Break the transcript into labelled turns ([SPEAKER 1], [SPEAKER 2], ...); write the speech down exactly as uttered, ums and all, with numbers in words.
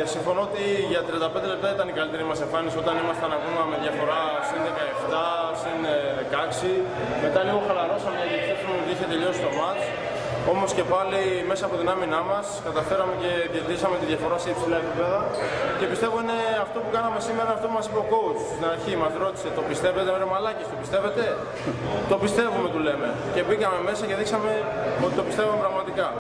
[SPEAKER 1] συμφωνώ ότι για τριάντα πέντε λεπτά ήταν η καλύτερη μας εμφάνιση όταν ήμασταν ακόμα με διαφορά συν δεκαεπτά, συν δεκαέξι. Μετά λίγο χαλαρώσαμε γιατί πιστεύουμε ότι είχε τελειώσει το μάτς. Όμως και πάλι μέσα από την άμυνά μας καταφέραμε και κερδίσαμε τη διαφορά σε υψηλά επίπεδα. Και πιστεύω είναι αυτό που κάναμε σήμερα, αυτό που μας είπε ο coach στην αρχή. Μας ρώτησε, το πιστεύετε, ρε μαλάκες, το πιστεύετε? Το πιστεύουμε, του λέμε. Και μπήκαμε μέσα και δείξαμε ότι το πιστεύουμε πραγματικά.